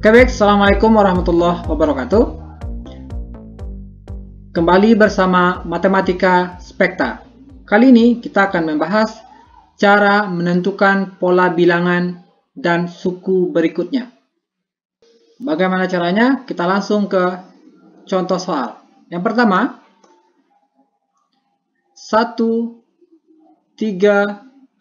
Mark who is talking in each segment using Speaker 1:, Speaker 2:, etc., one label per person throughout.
Speaker 1: Oke baik, Assalamualaikum warahmatullahi wabarakatuh. Kembali bersama Matematika Spekta. Kali ini kita akan membahas cara menentukan pola bilangan dan suku berikutnya. Bagaimana caranya? Kita langsung ke contoh soal. Yang pertama, 1, 3,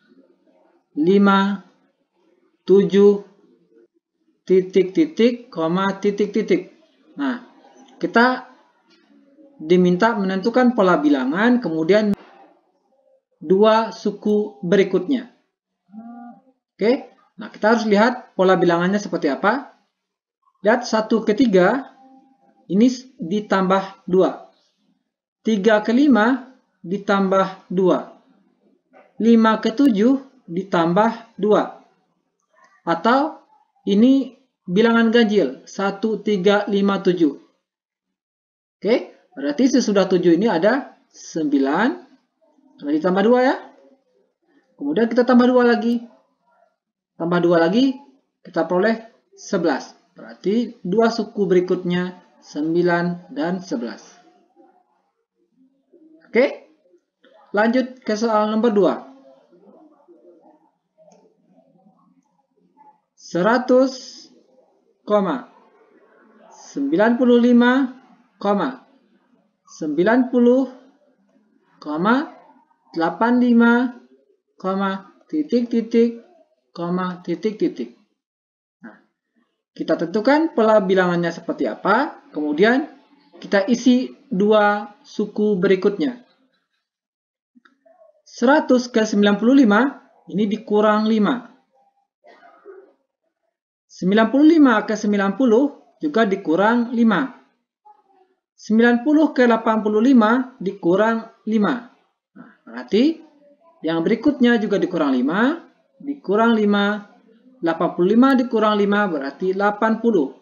Speaker 1: 5, 7, titik-titik, koma, titik-titik. Nah, kita diminta menentukan pola bilangan, kemudian dua suku berikutnya. Oke, nah kita harus lihat pola bilangannya seperti apa. Lihat 1 ke 3, ini ditambah 2. 3 ke 5, ditambah 2. 5 ke 7, ditambah 2. Atau ini bilangan ganjil 1, 3, 5, 7. Oke, berarti sesudah 7 ini ada 9. Sudah ditambah 2 ya. Kemudian kita tambah 2 lagi. Tambah 2 lagi, kita peroleh 11. Berarti dua suku berikutnya 9 dan 11. Oke, lanjut ke soal nomor 2. 100, 95, 90, 85, titik-titik, titik-titik. Nah, kita tentukan pola bilangannya seperti apa, kemudian kita isi dua suku berikutnya. 100 ke 95, ini dikurang 5. 95 ke 90 juga dikurang 5. 90 ke 85 dikurang 5. Nah, berarti yang berikutnya juga dikurang 5. Dikurang 5. 85 dikurang 5 berarti 80.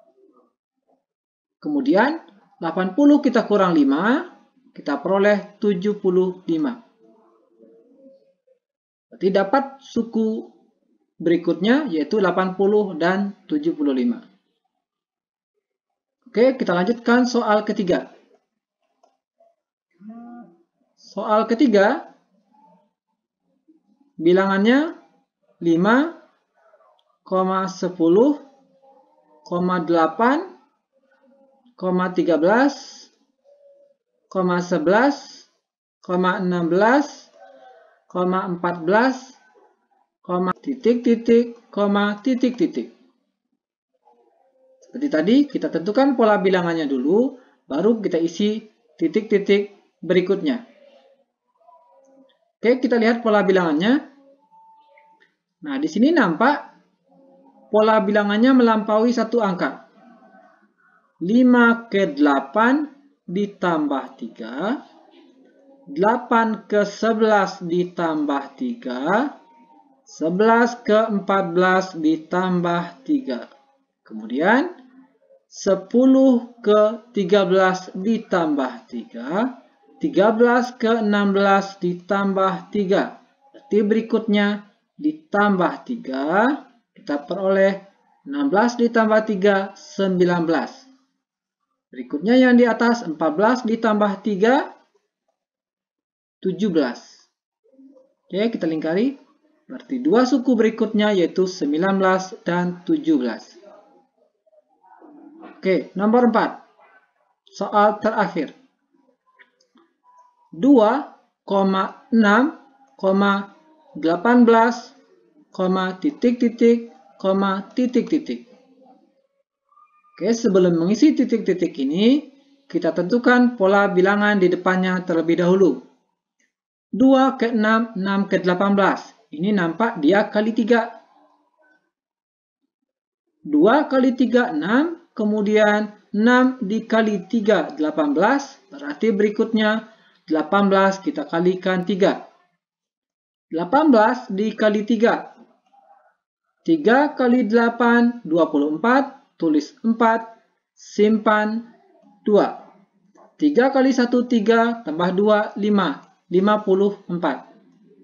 Speaker 1: Kemudian 80 kita kurang 5. Kita peroleh 75. Berarti dapat suku berikutnya yaitu 80 dan 75. Oke, kita lanjutkan soal ketiga. Soal ketiga, bilangannya 5, 10, 8, 13, 11, 16, 14, titik-titik, titik-titik. Seperti tadi, kita tentukan pola bilangannya dulu, baru kita isi titik-titik berikutnya. Oke, kita lihat pola bilangannya. Nah, di sini nampak pola bilangannya melampaui satu angka. 5 ke 8 ditambah 3. 8 ke 11 ditambah 3. 11 ke 14 ditambah 3. Kemudian 10 ke 13 ditambah 3. 13 ke 16 ditambah 3. Berarti berikutnya ditambah 3. Kita peroleh 16 ditambah 3, 19. Berikutnya yang di atas 14 ditambah 3, 17. Oke, kita lingkari. Berarti dua suku berikutnya yaitu 19 dan 17. Oke, nomor 4. Soal terakhir. 2,6, 18, titik-titik, titik-titik. Oke, sebelum mengisi titik-titik ini, kita tentukan pola bilangan di depannya terlebih dahulu. 2 ke 6, 6 ke 18. Ini nampak dia kali 3. 2 kali 3, 6. Kemudian 6 dikali 3, 18. Berarti berikutnya 18 kita kalikan 3. 18 dikali 3. 3 kali 8, 24. Tulis 4. Simpan 2. 3 kali 1, 3. Tambah 2, 5. 54.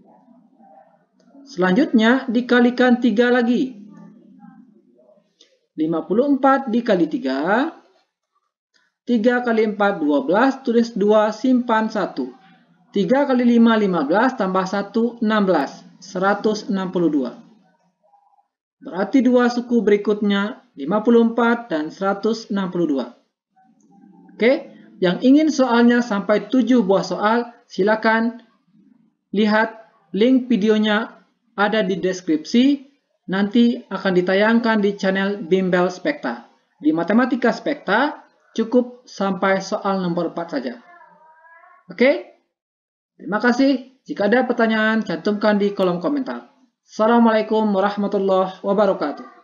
Speaker 1: Selanjutnya dikalikan 3 lagi. 54 dikali 3. 3 kali 4, 12. Tulis 2, simpan 1. 3 kali 5, 15. Tambah 1, 16. 162. Berarti dua suku berikutnya 54 dan 162. Oke, yang ingin soalnya sampai 7 buah soal, silakan lihat link videonya ada di deskripsi. Nanti akan ditayangkan di channel Bimbel Spekta. Di Matematika Spekta, cukup sampai soal nomor 4 saja. Oke? Terima kasih. Jika ada pertanyaan, cantumkan di kolom komentar. Assalamualaikum warahmatullahi wabarakatuh.